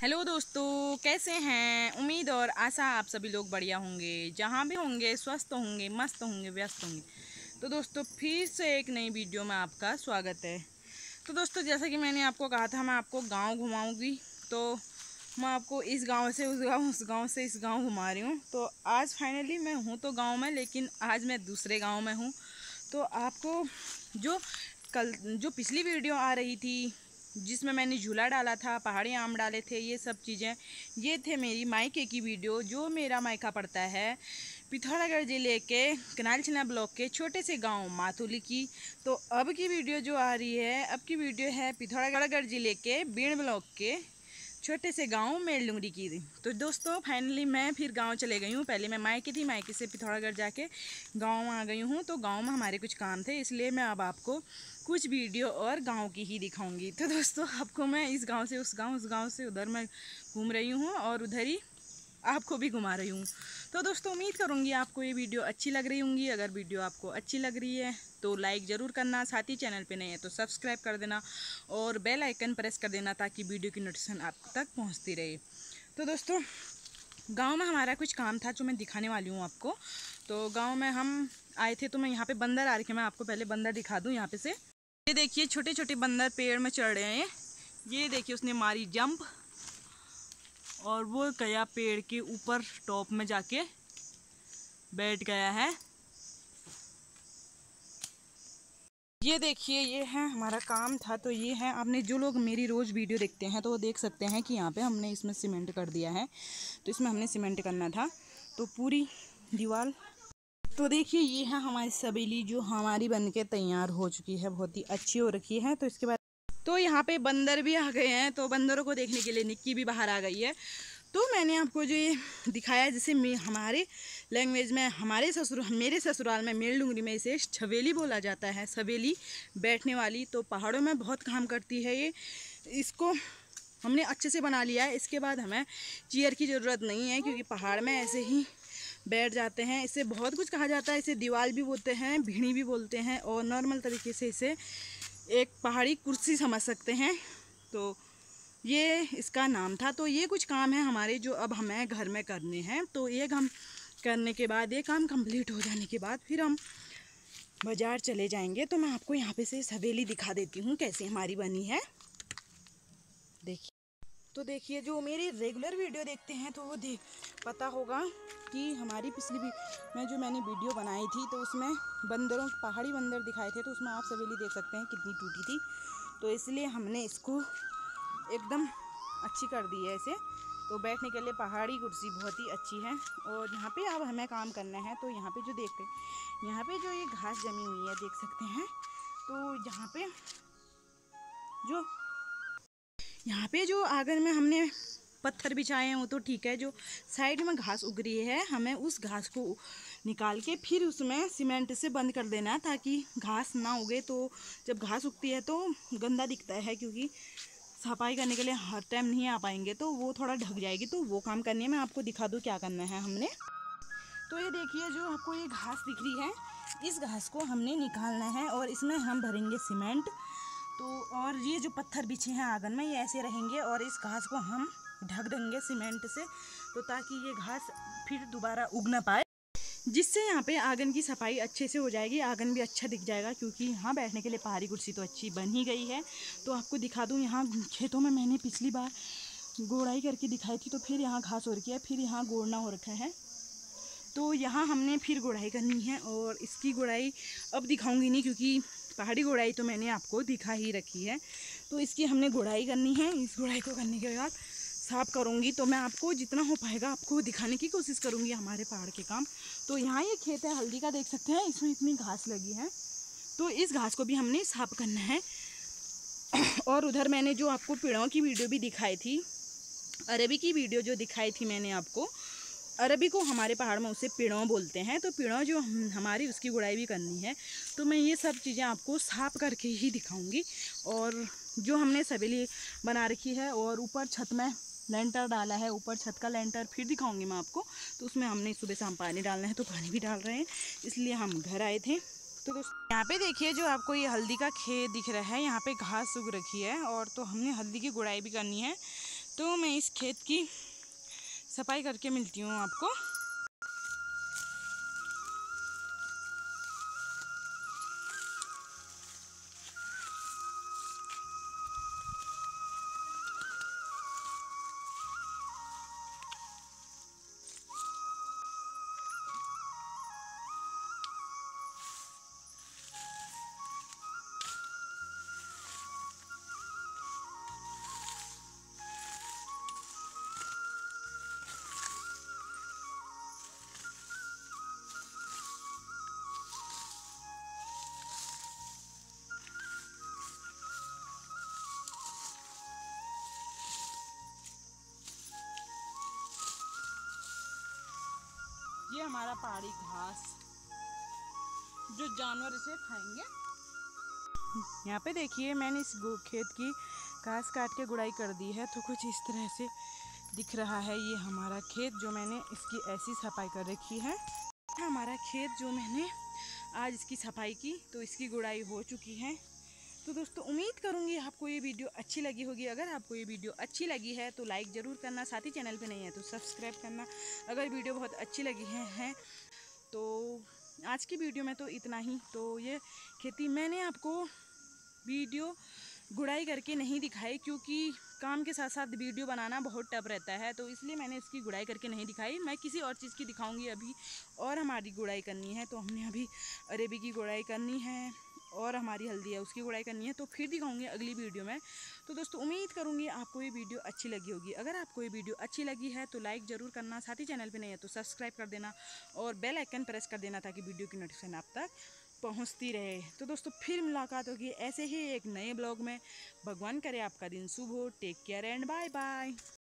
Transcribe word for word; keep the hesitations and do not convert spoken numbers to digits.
Hello दोस्तों, कैसे हैं। उम्मीद और आशा आप सभी लोग बढ़िया होंगे, जहाँ भी होंगे स्वस्थ होंगे, मस्त होंगे, व्यस्त होंगे। तो दोस्तों फिर से एक नई वीडियो में आपका स्वागत है। तो दोस्तों जैसा कि मैंने आपको कहा था मैं आपको गांव घुमाऊंगी, तो मैं आपको इस गांव से उस गांव उस गांव से इस गांव घुमा रही हूँ। तो आज फाइनली मैं हूँ तो गाँव में, लेकिन आज मैं दूसरे गाँव में हूँ। तो आपको जो कल जो पिछली वीडियो आ रही थी जिसमें मैंने झूला डाला था, पहाड़ी आम डाले थे, ये सब चीज़ें, ये थे मेरी मायके की वीडियो। जो मेरा मायका पड़ता है पिथौरागढ़ ज़िले के कनालछिना ब्लॉक के छोटे से गांव माथुली की। तो अब की वीडियो जो आ रही है, अब की वीडियो है पिथौरागढ़ ज़िले के बीण ब्लॉक के छोटे से गांव मेलडुंगरी की। तो दोस्तों फाइनली मैं फिर गांव चले गई हूँ। पहले मैं मायके थी, मायके से पिथौरागढ़ जाके गांव आ गई हूँ। तो गांव में हमारे कुछ काम थे, इसलिए मैं अब आपको कुछ वीडियो और गांव की ही दिखाऊंगी। तो दोस्तों आपको मैं इस गांव से उस गांव, उस गांव से उधर मैं घूम रही हूँ और उधर ही आपको भी घुमा रही हूँ। तो दोस्तों उम्मीद करूँगी आपको ये वीडियो अच्छी लग रही होंगी। अगर वीडियो आपको अच्छी लग रही है तो लाइक ज़रूर करना, साथ ही चैनल पे नए हैं तो सब्सक्राइब कर देना और बेल आइकन प्रेस कर देना ताकि वीडियो की नोटिफिकेशन आप तक पहुँचती रहे। तो दोस्तों गांव में हमारा कुछ काम था जो मैं दिखाने वाली हूँ आपको। तो गाँव में हम आए थे, तो मैं यहाँ पर बंदर आ रखे, मैं आपको पहले बंदर दिखा दूँ। यहाँ पे से ये देखिए छोटे छोटे बंदर पेड़ में चढ़ रहे हैं। ये देखिए उसने मारी जंप और वो गया पेड़ के ऊपर टॉप में जाके बैठ गया है। ये देखिए ये है हमारा काम था। तो ये है, आपने जो लोग मेरी रोज़ वीडियो देखते हैं तो वो देख सकते हैं कि यहाँ पे हमने इसमें सीमेंट कर दिया है। तो इसमें हमने सीमेंट करना था, तो पूरी दीवार। तो देखिए ये है हमारी सवेली जो हमारी बन के तैयार हो चुकी है, बहुत ही अच्छी हो रखी है। तो इसके बाद तो यहाँ पे बंदर भी आ गए हैं, तो बंदरों को देखने के लिए निक्की भी बाहर आ गई है। तो मैंने आपको जो ये दिखाया, जैसे हमारे लैंग्वेज में, हमारे ससुर मेरे ससुराल में मेलडुंगरी में इसे छवेली बोला जाता है, सवेली, बैठने वाली। तो पहाड़ों में बहुत काम करती है ये। इसको हमने अच्छे से बना लिया है। इसके बाद हमें चेयर की ज़रूरत नहीं है, क्योंकि पहाड़ में ऐसे ही बैठ जाते हैं। इसे बहुत कुछ कहा जाता है, इसे दीवार भी बोलते हैं, भिड़ी भी बोलते हैं, और नॉर्मल तरीके से इसे एक पहाड़ी कुर्सी समझ सकते हैं। तो ये इसका नाम था। तो ये कुछ काम है हमारे जो अब हमें घर में करने हैं। तो ये काम करने के बाद, ये काम कंप्लीट हो जाने के बाद फिर हम बाज़ार चले जाएंगे। तो मैं आपको यहाँ पे से हवेली दिखा देती हूँ कैसे हमारी बनी है। देखिए, तो देखिए जो मेरी रेगुलर वीडियो देखते हैं तो वो देख पता होगा कि हमारी पिछली भी मैं जो मैंने वीडियो बनाई थी तो उसमें बंदरों पहाड़ी बंदर दिखाए थे। तो उसमें आप सवेली देख सकते हैं कितनी टूटी थी। तो इसलिए हमने इसको एकदम अच्छी कर दी है इसे। तो बैठने के लिए पहाड़ी कुर्सी बहुत ही अच्छी है। और यहाँ पे अब हमें काम करना है। तो यहाँ पे जो देखते हैं, यहाँ पे जो ये घास जमी हुई है देख सकते हैं। तो यहाँ पे जो यहाँ पे जो आंगन में हमने पत्थर बिछाए हैं वो तो ठीक है, जो साइड में घास उग रही है हमें उस घास को निकाल के फिर उसमें सीमेंट से बंद कर देना है, ताकि घास ना उगे। तो जब घास उगती है तो गंदा दिखता है, क्योंकि सफाई करने के लिए हर टाइम नहीं आ पाएंगे, तो वो थोड़ा ढक जाएगी। तो वो काम करने में आपको दिखा दूँ क्या करना है हमने। तो ये देखिए जो आपको ये घास दिख रही है, इस घास को हमने निकालना है और इसमें हम भरेंगे सीमेंट। तो और ये जो पत्थर बिछे हैं आंगन में ये ऐसे रहेंगे, और इस घास को हम ढक देंगे सीमेंट से, तो ताकि ये घास फिर दोबारा उग ना पाए, जिससे यहाँ पे आंगन की सफाई अच्छे से हो जाएगी, आंगन भी अच्छा दिख जाएगा। क्योंकि यहाँ बैठने के लिए पहाड़ी कुर्सी तो अच्छी बन ही गई है। तो आपको दिखा दूँ, यहाँ खेतों में मैंने पिछली बार गोड़ाई करके दिखाई थी, तो फिर यहाँ घास हो रखी है, फिर यहाँ गोड़ना हो रखा है। तो यहाँ हमने फिर गोड़ाई करनी है, और इसकी गोड़ाई अब दिखाऊंगी नहीं, क्योंकि पहाड़ी गोड़ाई तो मैंने आपको दिखा ही रखी है। तो इसकी हमने गोड़ाई करनी है। इस गोड़ाई को करने के बाद साफ करूँगी, तो मैं आपको जितना हो पाएगा आपको दिखाने की कोशिश करूँगी हमारे पहाड़ के काम। तो यहाँ ये खेत है हल्दी का, देख सकते हैं, इसमें इतनी घास लगी है। तो इस घास को भी हमने साफ करना है। और उधर मैंने जो आपको पेड़ों की वीडियो भी दिखाई थी, अरबी की वीडियो जो दिखाई थी मैंने आपको, अरबी को हमारे पहाड़ में उसे पेड़ों बोलते हैं। तो पेड़ों जो हम, हमारी उसकी गुड़ाई भी करनी है। तो मैं ये सब चीज़ें आपको साफ करके ही दिखाऊंगी। और जो हमने सवेली बना रखी है और ऊपर छत में लेंटर डाला है, ऊपर छत का लेंटर फिर दिखाऊंगी मैं आपको। तो उसमें हमने सुबह शाम पानी डालना है, तो पानी भी डाल रहे हैं, इसलिए हम घर आए थे। तो दोस्तों यहाँ पे देखिए जो आपको ये हल्दी का खेत दिख रहा है, यहाँ पे घास उग रखी है, और तो हमने हल्दी की गुड़ाई भी करनी है। तो मैं इस खेत की सफाई करके मिलती हूँ आपको। ये हमारा पहाड़ी घास जो जानवर इसे खाएंगे। यहाँ पे देखिए मैंने इस खेत की घास काट के गुड़ाई कर दी है, तो कुछ इस तरह से दिख रहा है ये हमारा खेत जो मैंने इसकी ऐसी सफाई कर रखी है। हमारा खेत जो मैंने आज इसकी सफाई की, तो इसकी गुड़ाई हो चुकी है। तो दोस्तों उम्मीद करूँगी आपको ये वीडियो अच्छी लगी होगी। अगर आपको ये वीडियो अच्छी लगी है तो लाइक ज़रूर करना, साथ ही चैनल पे नहीं है तो सब्सक्राइब करना। अगर वीडियो बहुत अच्छी लगी है, है तो आज की वीडियो में तो इतना ही। तो ये खेती मैंने आपको वीडियो गुड़ाई करके नहीं दिखाई, क्योंकि काम के साथ साथ वीडियो बनाना बहुत टफ रहता है, तो इसलिए मैंने इसकी गुड़ाई करके नहीं दिखाई। मैं किसी और चीज़ की दिखाऊंगी अभी। और हमारी गुड़ाई करनी है, तो हमने अभी अरेबी की गुड़ाई करनी है और हमारी हल्दी है उसकी गुड़ाई करनी है, तो फिर दिखाऊंगी अगली वीडियो में। तो दोस्तों उम्मीद करूंगी आपको ये वीडियो अच्छी लगी होगी। अगर आपको ये वीडियो अच्छी लगी है तो लाइक ज़रूर करना, साथ ही चैनल पे नहीं है तो सब्सक्राइब कर देना और बेल आइकन प्रेस कर देना ताकि वीडियो की नोटिफिकेशन आप तक पहुंचती रहे। तो दोस्तों फिर मुलाकात होगी ऐसे ही एक नए ब्लॉग में। भगवान करे आपका दिन शुभ हो। Take care and bye bye.